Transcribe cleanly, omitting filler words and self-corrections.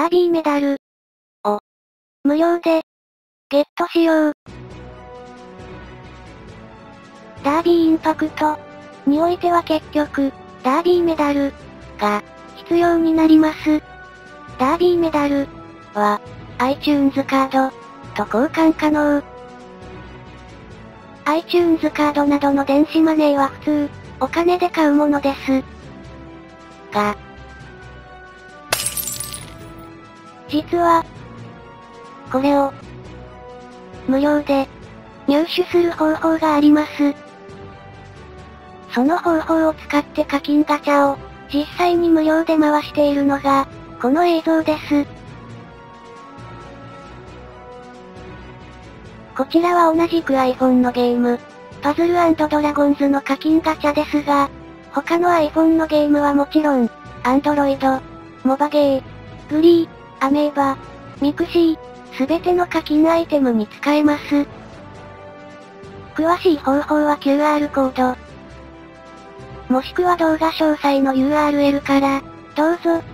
ダービーメダルを無料でゲットしよう。ダービーインパクトにおいては結局、ダービーメダルが必要になります。ダービーメダルは iTunes カードと交換可能。iTunes カードなどの電子マネーは普通、お金で買うものです。が、実は、これを、無料で、入手する方法があります。その方法を使って課金ガチャを、実際に無料で回しているのが、この映像です。こちらは同じく iPhone のゲーム、パズル&ドラゴンズの課金ガチャですが、他の iPhone のゲームはもちろん、Android、モバゲー、グリー、アメーバ、ミクシー、すべての課金アイテムに使えます。詳しい方法は QR コード、もしくは動画詳細の URL から、どうぞ。